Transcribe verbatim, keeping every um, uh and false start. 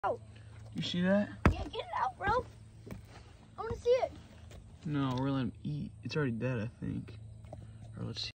out. You see that? Yeah, get it out, bro. I want to see it. No, we're letting him eat. It's already dead, I think. Or let's see.